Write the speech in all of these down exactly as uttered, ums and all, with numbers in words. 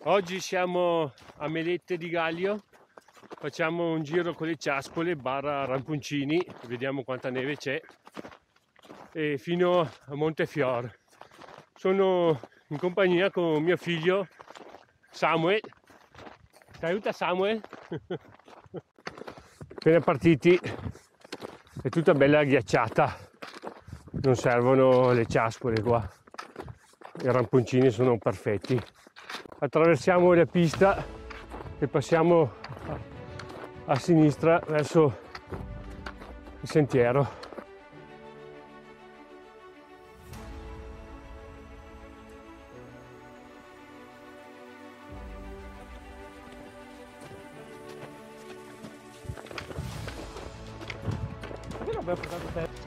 Oggi siamo a Melette di Gallio, facciamo un giro con le ciaspole barra ramponcini, vediamo quanta neve c'è, e fino a Montefiore. Sono in compagnia con mio figlio Samuel. Saluta Samuel. Appena partiti, è tutta bella ghiacciata, non servono le ciaspole qua, i ramponcini sono perfetti. Attraversiamo la pista e passiamo a, a sinistra verso il sentiero. Perché non abbiamo portato te?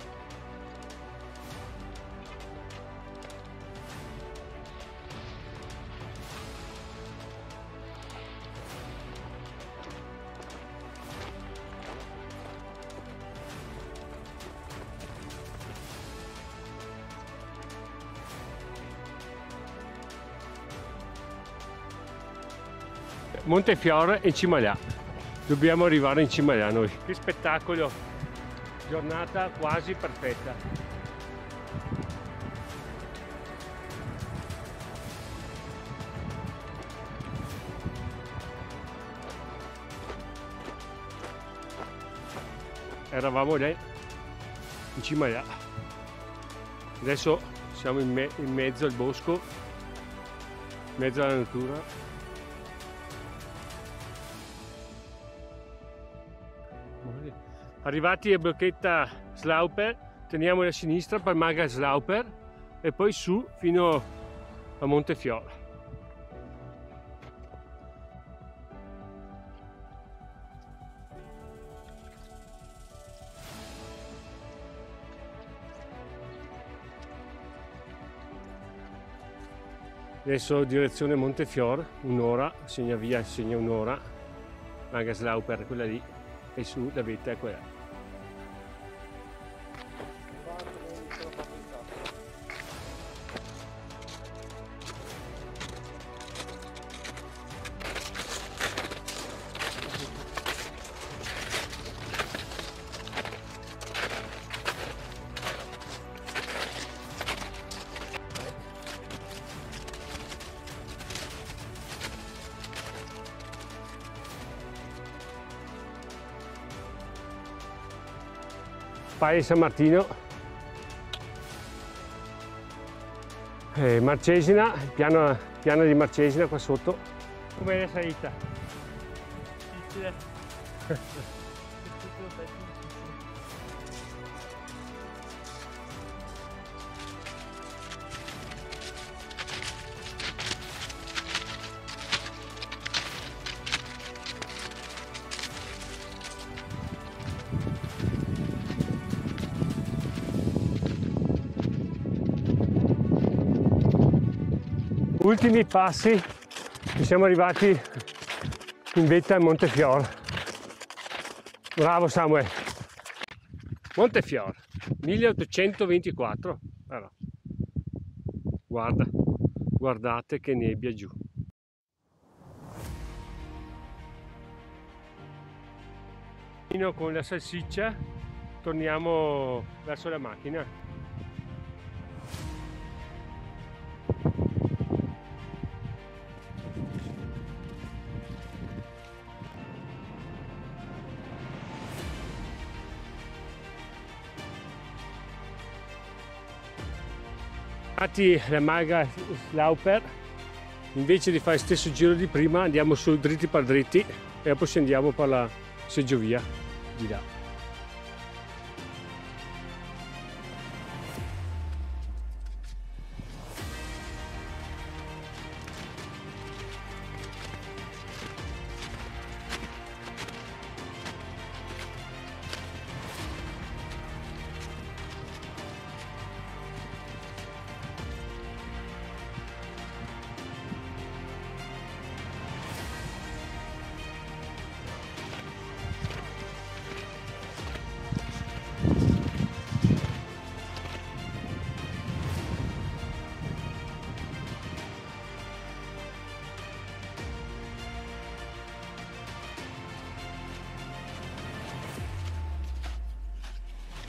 Montefiore e Cimalà, dobbiamo arrivare in Cimalà noi. Che spettacolo, giornata quasi perfetta. Eravamo lì in Cimalà, adesso siamo in, me in mezzo al bosco, in mezzo alla natura. Arrivati a Bocchetta Slauper, teniamo a sinistra per Maga Slauper e poi su fino a Montefiore. Adesso direzione Montefiore, un'ora, segna via, segna un'ora, Maga Slauper quella lì e su la vetta è quella. Paia San Martino, eh, Marcesina, piano, piano di Marcesina qua sotto. Com'è la salita? Difficile. Ultimi passi e siamo arrivati in vetta a Montefiore. Bravo Samuel. Montefiore, milleottocentoventiquattro. Allora, guarda, guardate che nebbia giù. Con la salsiccia torniamo verso la macchina. La Maga Slauper, invece di fare lo stesso giro di prima andiamo su dritti per dritti e poi scendiamo per la seggiovia di là.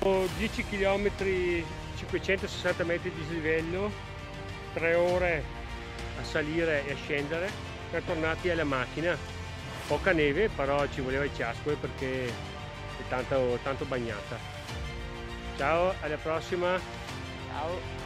Dopo dieci chilometri, cinquecentosessanta metri di dislivello, tre ore a salire e a scendere, siamo tornati alla macchina. Poca neve, però ci voleva il ciaspole perché è tanto, tanto bagnata. Ciao, alla prossima. Ciao.